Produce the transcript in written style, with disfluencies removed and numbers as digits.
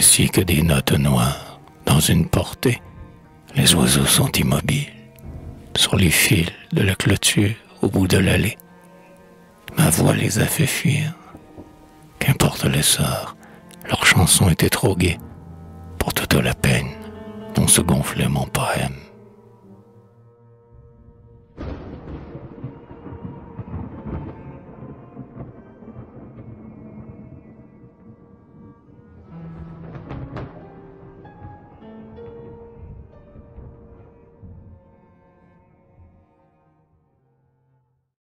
ainsi que des notes noires. Dans une portée, les oiseaux sont immobiles. Sur les fils de la clôture, au bout de l'allée, ma voix les a fait fuir. Qu'importe l'essor, leur chanson était trop gaie pour toute la peine dont se gonflait mon poème.